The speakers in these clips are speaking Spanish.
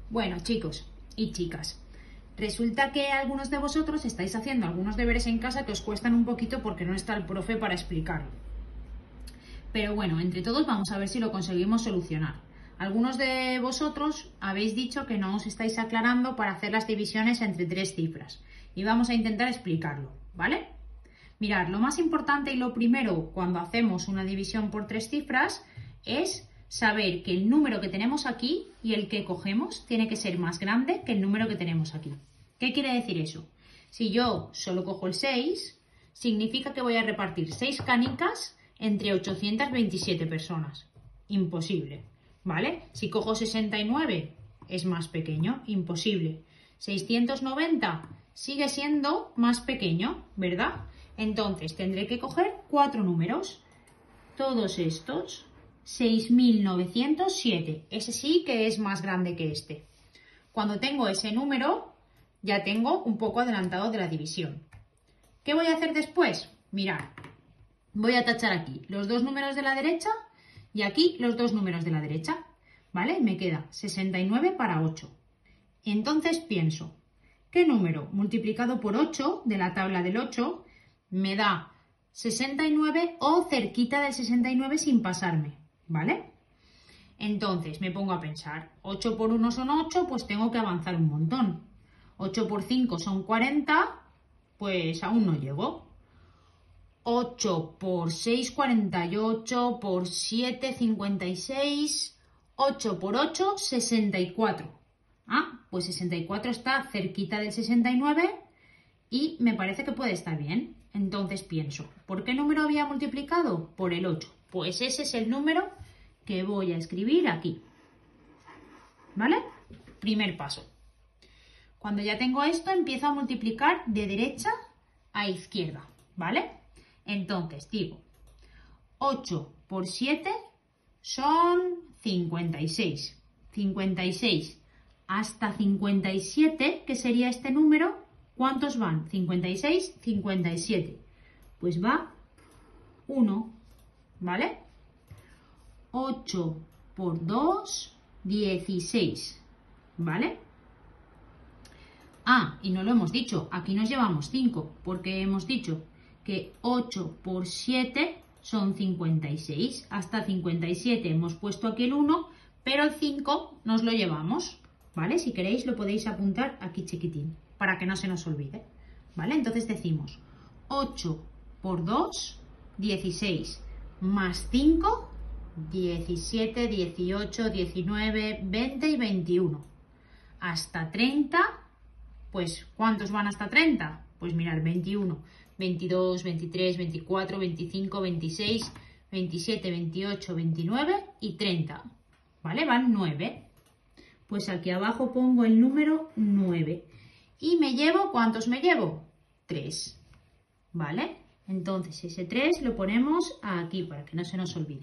Bueno, chicos y chicas, resulta que algunos de vosotros estáis haciendo algunos deberes en casa que os cuestan un poquito porque no está el profe para explicarlo. Pero bueno, entre todos vamos a ver si lo conseguimos solucionar. Algunos de vosotros habéis dicho que no os estáis aclarando para hacer las divisiones entre 3 cifras. Y vamos a intentar explicarlo, ¿vale? Mirad, lo más importante y lo primero cuando hacemos una división por 3 cifras es saber que el número que tenemos aquí y el que cogemos tiene que ser más grande que el número que tenemos aquí. ¿Qué quiere decir eso? Si yo solo cojo el 6, significa que voy a repartir 6 canicas entre 827 personas. Imposible, ¿vale? Si cojo 69 es más pequeño, imposible. 690 sigue siendo más pequeño, ¿verdad? Entonces tendré que coger 4 números. Todos estos, 6.907. Ese sí que es más grande que este. Cuando tengo ese número, ya tengo un poco adelantado de la división. ¿Qué voy a hacer después? Mirad, voy a tachar aquí los 2 números de la derecha y aquí los 2 números de la derecha. ¿Vale? Me queda 69 para 8. Entonces pienso, ¿qué número multiplicado por 8 de la tabla del 8 me da 69 o cerquita del 69 sin pasarme? ¿Vale? Entonces me pongo a pensar, 8 por 1 son 8, pues tengo que avanzar un montón. 8 por 5 son 40, pues aún no llego. 8 por 6, 48, por 7, 56, 8 por 8, 64. Ah, pues 64 está cerquita del 69 y me parece que puede estar bien. Entonces pienso, ¿por qué número había multiplicado? Por el 8. Pues ese es el número que voy a escribir aquí. ¿Vale? Primer paso. Cuando ya tengo esto, empiezo a multiplicar de derecha a izquierda. ¿Vale? Entonces digo, 8 por 7 son 56. 56 hasta 57, que sería este número, ¿cuántos van? 56, 57. Pues va 1, ¿vale? 8 por 2, 16, ¿vale? Ah, y no lo hemos dicho, aquí nos llevamos 5, porque hemos dicho que 8 por 7 son 56. Hasta 57 hemos puesto aquí el 1, pero el 5 nos lo llevamos, ¿vale? Si queréis lo podéis apuntar aquí chiquitín, para que no se nos olvide, ¿vale? Entonces decimos 8 por 2, 16, más 5, 17, 18, 19, 20 y 21. Hasta 30, pues ¿cuántos van hasta 30? Pues mirad, 21, 22, 23, 24, 25, 26, 27, 28, 29 y 30. ¿Vale? Van 9. Pues aquí abajo pongo el número 9. Y me llevo, ¿cuántos me llevo? 3. ¿Vale? Entonces ese 3 lo ponemos aquí para que no se nos olvide.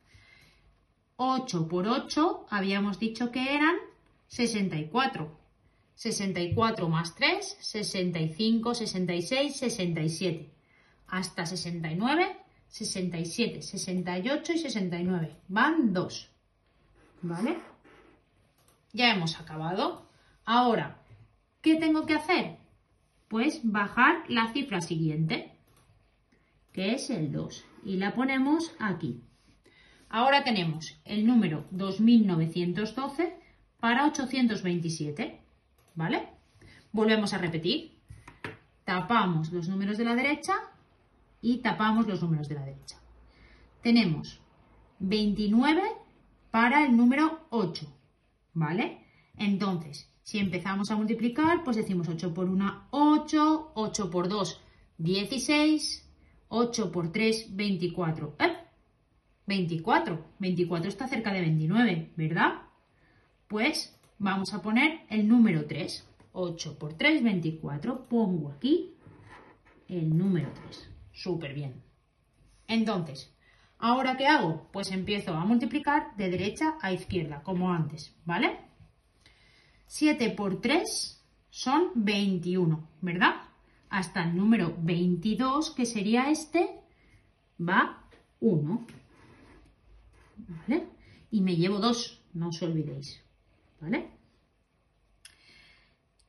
8 por 8 habíamos dicho que eran 64. 64 más 3, 65, 66, 67. Hasta 69, 67, 68 y 69. Van 2. ¿Vale? Ya hemos acabado. Ahora, ¿qué tengo que hacer? Pues bajar la cifra siguiente, que es el 2. Y la ponemos aquí. Ahora tenemos el número 2912 para 827. ¿Vale? Volvemos a repetir. Tapamos los números de la derecha y tapamos los números de la derecha. Tenemos 29 para el número 8. ¿Vale? Entonces, si empezamos a multiplicar, pues decimos 8 por 1, 8, 8 por 2, 16, 8 por 3, 24. 24. 24 está cerca de 29, ¿verdad? Pues vamos a poner el número 3. 8 por 3, 24. Pongo aquí el número 3. Súper bien. Entonces, ¿ahora qué hago? Pues empiezo a multiplicar de derecha a izquierda, como antes, ¿vale? 7 por 3 son 21, ¿verdad? Hasta el número 22, que sería este, va 1. ¿Vale? Y me llevo 2, no os olvidéis. ¿Vale?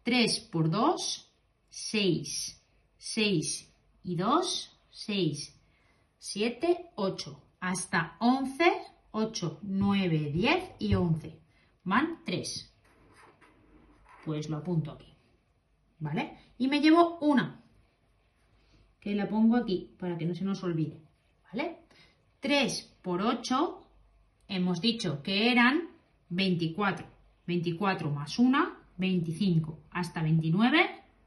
3 por 2, 6. 6 y 2, 6. 7, 8. Hasta 11, 8, 9, 10 y 11. Van 3. Pues lo apunto aquí. ¿Vale? Y me llevo una, que la pongo aquí para que no se nos olvide. ¿Vale? 3 por 8, hemos dicho que eran 24. 24 más 1, 25. Hasta 29,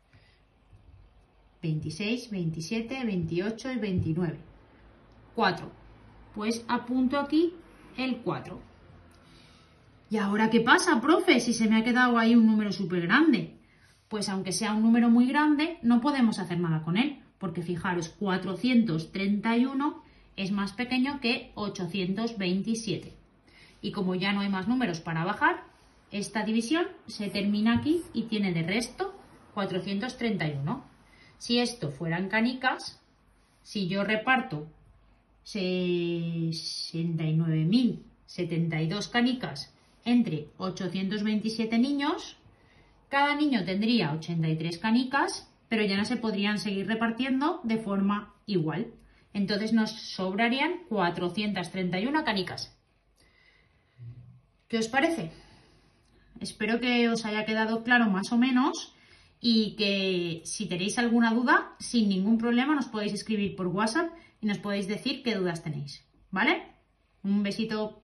26, 27, 28 y 29. 4. Pues apunto aquí el 4. ¿Y ahora qué pasa, profe? Si se me ha quedado ahí un número súper grande. Pues aunque sea un número muy grande, no podemos hacer nada con él. Porque fijaros, 431 es más pequeño que 827. Y como ya no hay más números para bajar, esta división se termina aquí y tiene de resto 431. Si esto fueran canicas, si yo reparto 69.072 canicas entre 827 niños, cada niño tendría 83 canicas, pero ya no se podrían seguir repartiendo de forma igual. Entonces nos sobrarían 431 canicas. ¿Qué os parece? Espero que os haya quedado claro más o menos y que si tenéis alguna duda, sin ningún problema nos podéis escribir por WhatsApp y nos podéis decir qué dudas tenéis. ¿Vale? Un besito.